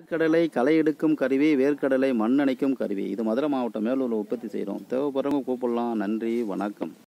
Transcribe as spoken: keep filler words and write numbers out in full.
வேர்க்கடலை களை எடுக்கும் கருவி, வேர்க்கடலை மண் அணைக்கும் கருவி. இது மதுரை மாவட்டம் மேலூரில் உற்பத்தி செய்கிறோம். தேவைப்படுறவங்க கூப்பிடலாம். நன்றி, வணக்கம்.